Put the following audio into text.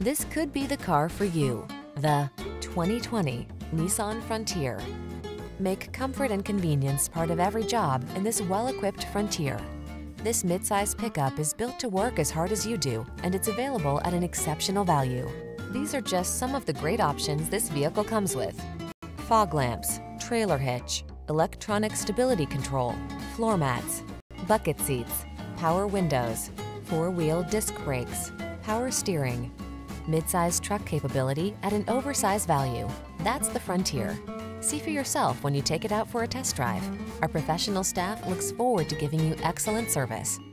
This could be the car for you. The 2020 Nissan Frontier. Make comfort and convenience part of every job in this well-equipped Frontier. This midsize pickup is built to work as hard as you do, and it's available at an exceptional value. These are just some of the great options this vehicle comes with: fog lamps, trailer hitch, electronic stability control, floor mats, bucket seats, power windows, four-wheel disc brakes, power steering. Midsize truck capability at an oversized value. That's the Frontier. See for yourself when you take it out for a test drive. Our professional staff looks forward to giving you excellent service.